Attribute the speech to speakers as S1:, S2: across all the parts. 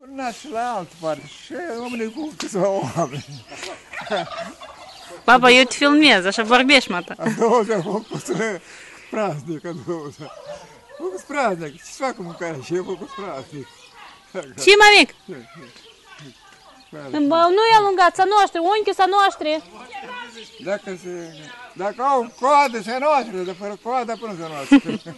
S1: Urnați și la altă parte și oamenii cu câțiva oameni.
S2: Papa, eu te filmez, așa vorbești, mata.
S1: A doua zi a făcut praznic, a doua zi. A făcut praznic, ce-ți fac cu mâncare și eu făcut praznic.
S2: Ce, mămic? Nu e alungat, să noastră, unchi să noastră.
S1: Dacă au coadă, să noastră, dar fără coadă până să noastră.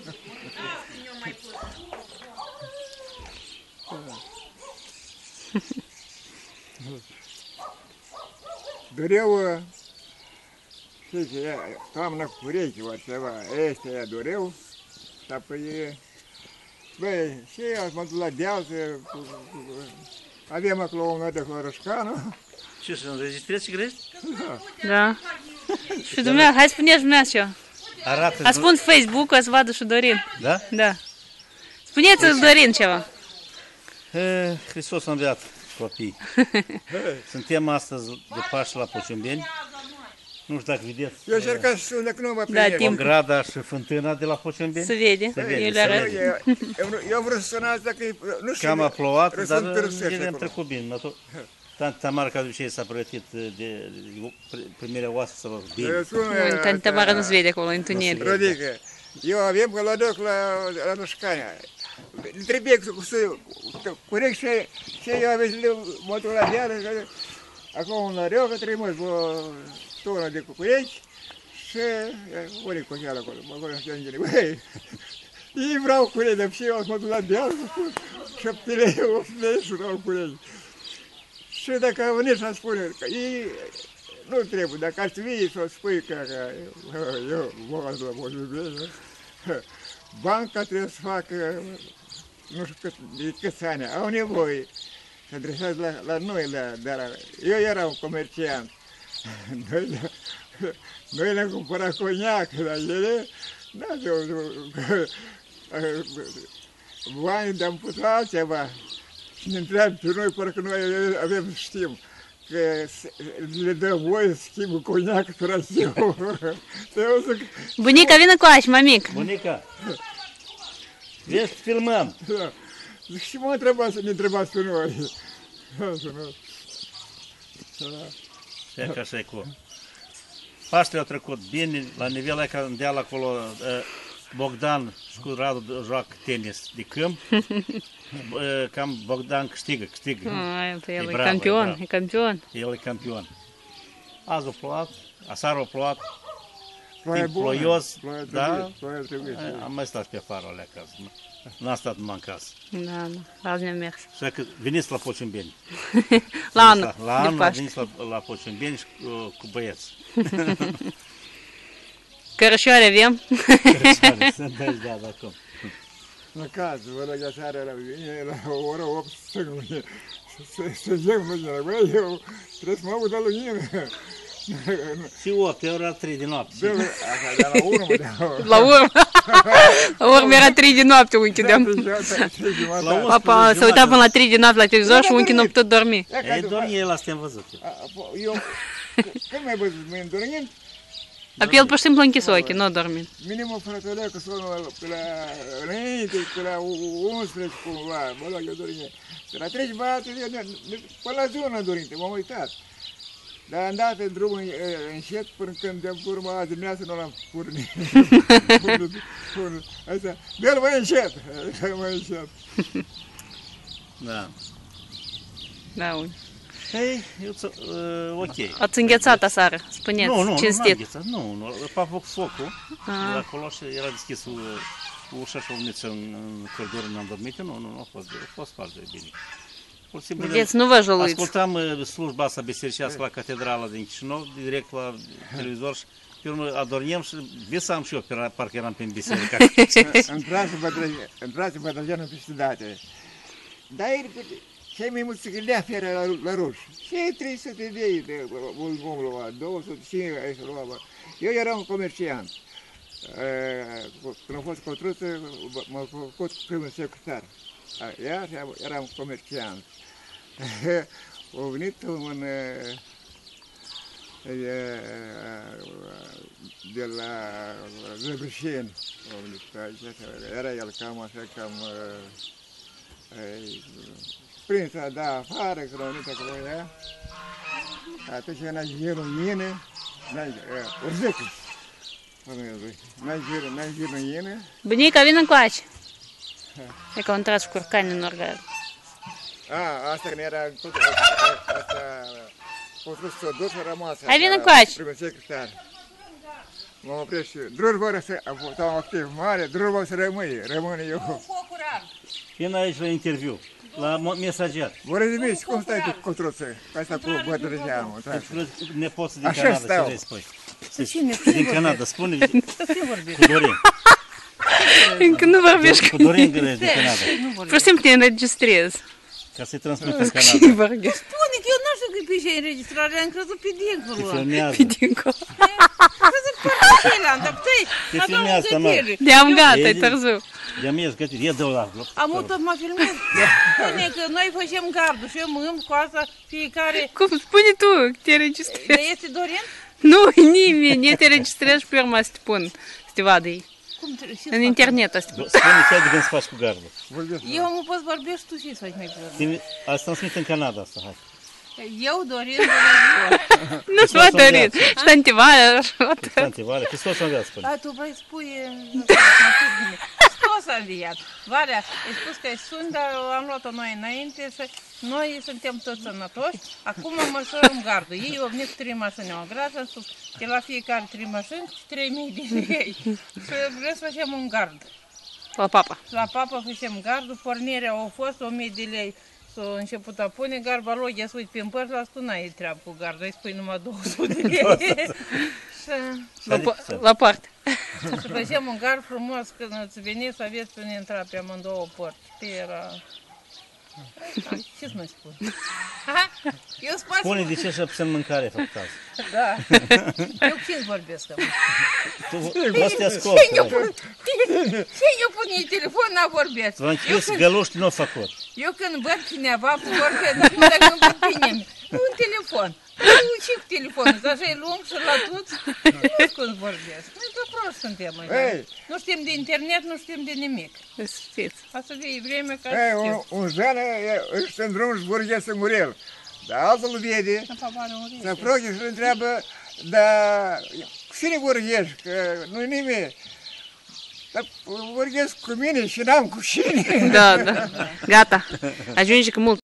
S1: Doreu, știi ce, toamnă cu urechi, ori ceva, este ea doreu, și apoi, băi, și eu mă duc la deal, avem acolo un de Horoșcană.
S3: Ce, să înregistrezi și grești?
S2: Da. Și dumneavoastră, hai spuneți dumneavoastră.
S3: Arată.
S2: Ascund Facebook-ul, să vadă și Dorin.
S3: Da?
S2: Da. Spuneți-ți Dorin ceva.
S3: Hristos a înviat, copii. Suntem astăzi de Paști la Pociumbeni. Nu știu dacă vedeți.
S1: Eu încercat să sun, dacă nu mă primești.
S3: Ograda și fântâna de la Pociumbeni.
S2: Se vede. Eu le arăt.
S1: Eu vreau să sunați dacă nu știu.
S3: Cam a plouat, dar bine am trecut bine. Tante Tamara, ca de obicei, s-a pregătit de primirea oaspeților bine.
S2: Tante Tamara nu se vede acolo, în întuneric.
S1: Rodică, eu avem că la duc la Noșcania. Trebuie să curec și eu aveți mă duc la deală, acolo un lăreu, că trebuie mă tonă de cucurechi și ori cu cealaltă acolo, mă acolo și angele. Băi, ei vreau curechi, dar și eu mă duc la deală, 7 lei, 8 lei și vreau curechi. Și dacă a venit și-a spune că ei nu trebuie, dacă aș vii să spui că eu mă las la Pociumbeni, banca trebuie să facă, nu știu câți ani, au nevoie să adresează la noi, dar eu eram un comerciant. Noi le-am cumpărat coniac, dar ele n-aveau bani de-am pus la altceva. Și ne întreabă pe noi, parcă noi avem să știm, că le dă voie să schimbă coniac cu rațiu.
S2: Bunica, vină cu aș, mămic.
S3: Bunica, vezi, filmăm.
S1: Zic, și mă întrebați, ne întrebați pe noi.
S3: Ia că așa e cu... Paștele au trecut bine, la nivelul ăla în deal acolo, Bogdan și cu Radu joacă tenis de câmp. Cam Bogdan câștigă.
S2: El e campion, e campion.
S3: El e campion. Azi a plouat, aseară a plouat,
S1: Ploaie
S3: timp ploios,
S1: da?
S3: Am mai stat pe afară alea acasă. N-am stat numai în casă.
S2: Da, azi ne-am mers.
S3: Așa că veniți la Pociumbeni.
S2: La anul,
S3: La anul
S2: Paște.
S3: veniți la Pociumbeni și cu băieți.
S2: Cărășoare avem?
S3: Cărășoare, sunt aici, da, acum.
S1: La casă, vă rog, aseară la mine, la ora 8 să jem mâine. Băi, eu trebuie să mă aud la lumină.
S3: Și 8, eu era 3 de noapte.
S1: Așa, la urmă,
S2: La urmă. La urmă era 3 de noapte, unchi, de-am. Papa se uita până la 3 de noapte la televizor și unchi nu putut dormi.
S3: Ei, dormi el, asta am văzut.
S1: Eu, când mai văzut, mâine dormind?
S2: Apel pur și simplu închis ochii, nu dormi.
S1: Minimul frătălea că sună pe la înainte, pe la 11 cumva, mă luat eu dormit. De la 3 băiate, până la ziua n-am dormit, m-am uitat. Dar am dat în drumul încet până când de-am urma azi dimineața nu l-am pornit. Asta, dă-l mai încet, mai încet.
S3: Da.
S2: Da, unchi.
S3: Ei, ok.
S2: Ați înghețat aseară, spuneți, cinstit.
S3: Nu, a făcut focul, acolo și era deschis ușa și o uniță în coridor, n-am dormit, nu a fost foarte bine.
S2: Vedeți, nu vă jăluiți.
S3: Ascultam slujba asta bisericească la catedrala din Chișinău, direct la televizor și pe urmă adormim și visam și eu, parcă eram pe biserică.
S1: Întrați Bătrăgeanul peste date. Dar cei mai mulți se gândea fiera la ruși. Și 300 de lei de omul lua, 200 și aici lua. Eu eram un comerciant. Când am fost cotruță, m-am făcut primul secretar. Iar eram comerciant. A venit un de la Zăbrășeni, era el cam așa, cam prins, a da afară, că l-au venit acolo ea. Atunci n-a gir în mine, urzecă. N-a gir în mine.
S2: Bunica, vină încoace. E că au intrat și curcani în orgare.
S1: Asta când era asta construcție dus și a rămas.
S2: Hai vină încoace.
S1: Primăție creșteană. M-am oprit și drujba să am activ mare, drujba să rămâne eu.
S3: Vin aici la interviu, la mesager.
S1: Vă rezimiți, cum stai cu cutruță? Asta cu bătrâneamă.
S3: Nepoții din
S1: Așa
S3: Canada,
S1: stau.
S3: ce vrei spui? Din Canada, spune cu Dorin.
S2: Încă nu vorbești
S3: Cu Dorin din Canada.
S2: Pur și simplu te înregistrezi.
S3: Ca să-i transmit în
S2: Și
S3: Canada.
S2: vorbești.
S4: Spune că eu nu știu că e pe ce înregistrare, am crezut pe
S3: Te
S4: dincolo.
S3: filmează.
S2: Pe dincolo.
S4: Am crezut pe parcela, dar puteai,
S3: Te
S4: aveam
S3: filmează, mă.
S4: gătire.
S2: De-am gata, e
S3: Ei,
S2: târziu.
S3: De-am ies gătit, e de la loc.
S4: Am tot mă filmat. Spune că noi facem gardul și eu mânt cu asta fiecare.
S2: Cum spune tu, că te înregistrezi?
S4: Dar este Dorin?
S2: Nu, nimeni, ne te înregistrezi și pe urmă să te pun, să te vadă ei.
S4: Cum trebuie? Ce
S2: În internet asta.
S3: Spune ce ai de gând să faci cu gardul.
S4: Eu mă pot vorbi și tu ce să faci mai pe
S3: Asta transmit în Canada, asta, hai.
S4: Eu, Dorin, Dorin.
S2: Nu s-o dorit. Și tantivală,
S3: Santivale, Hristos a înviat, spune.
S4: A, tu vrei spui bine. Hristos a înviat. Valea, ai spus că sunt, dar am luat-o noi înainte și noi suntem toți sănătoși. Acum măsurăm gardul. Ei au venit cu 3 mașini, au gras, am spus că la fiecare 3 mașini și 3.000 de lei. Și vreau să facem un gard.
S2: la papa.
S4: La papa facem gardul, pornirea au fost 1.000 de lei. S-a început a pune garba lui, ia să uite pe împărți, la spus, n-ai treabă cu gardul, îi spui numai 200 de lei.
S2: La poartă.
S4: Și facem un gard frumos, când îți veni să aveți până intra pe amândouă porți. Pe era... Ce-ți mai spun? Eu spun...
S3: Spune de ce și puțin mâncare făcut azi.
S4: Da. Eu cine vorbesc acum?
S3: Tu vreau să te ascult.
S4: Cine pune telefon, n-a vorbesc.
S3: V-am închis găluști nu au făcut.
S4: Eu când văd cineva cu vorbesc, nu dacă nu văd pe nimeni. Un telefon. Nu, și cu telefonul, așa e lung și la tot. Nu știu cum vorbesc. Noi tot prost suntem.
S1: Ei.
S4: Nu știm de internet, nu știm de nimic.
S2: Să știți.
S4: Asta de vreme ca
S1: Ei,
S4: să știu.
S1: un zan își în drum și vorbește să murel. Dar altul îl vede, se apropie și îl întreabă, dar cu cine vorbești, că nu-i nimeni. Dar vorbesc cu mine și n-am cu cine.
S2: Da, da. Gata. Ajunge că mult.